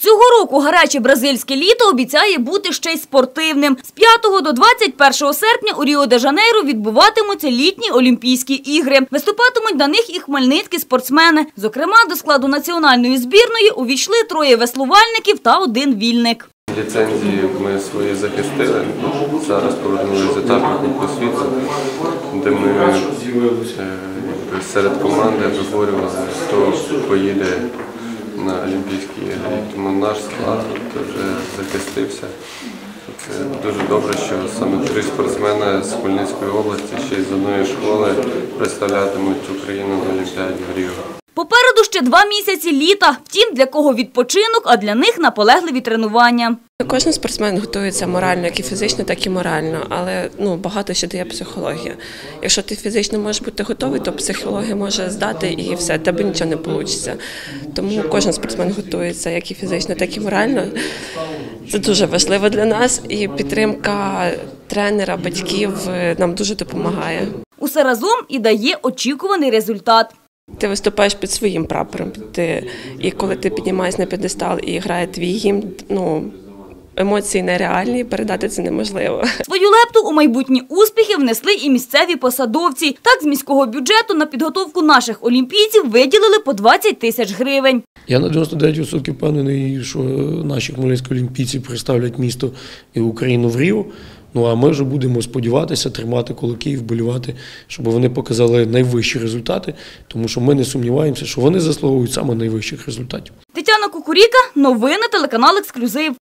Цього року гаряче бразильське літо обіцяє бути ще й спортивним. З 5 до 21 серпня у Ріо-де-Жанейро відбуватимуться літні Олімпійські ігри. Виступатимуть на них і хмельницькі спортсмени. Зокрема, до складу національної збірної увійшли 3 веслувальників та 1 вільник. Ліцензії ми свої захистили. Зараз повернулися з етапу Кубку світу, де ми серед команди виборювали, хто поїде на Олімпійські ігри. Тому наш склад вже захистився. Це дуже добре, що саме 3 спортсмени з Хмельницької області, ще й з одної школи, представлятимуть Україну на Олімпіаді в Ріо. Попереду ще 2 місяці літа. Втім, для кого відпочинок, а для них наполегливі тренування. Кожен спортсмен готується морально, як і фізично, так і морально, але багато ще дає психологія. Якщо ти фізично можеш бути готовий, то психологія може здати і все, тебе нічого не вийде. Тому кожен спортсмен готується як і фізично, так і морально. Це дуже важливо для нас, і підтримка тренера, батьків нам дуже допомагає. Усе разом і дає очікуваний результат. Ти виступаєш під своїм прапором, і коли ти піднімаєшся на п'єдестал і грає твій гімн, емоції нереальні, передати це неможливо. Свою лепту у майбутні успіхи внесли і місцеві посадовці. Так, з міського бюджету на підготовку наших олімпійців виділили по 20 тисяч гривень. Я на 99% впевнений, що наші хмельницькі олімпійці представлять місто і Україну в Ріо. А ми вже будемо сподіватися, тримати кулаки і вболівати, щоб вони показали найвищі результати, тому що ми не сумніваємося, що вони заслуговують саме найвищих результатів. Тетяна Кукуріка, новини, телеканал «Ексклюзив».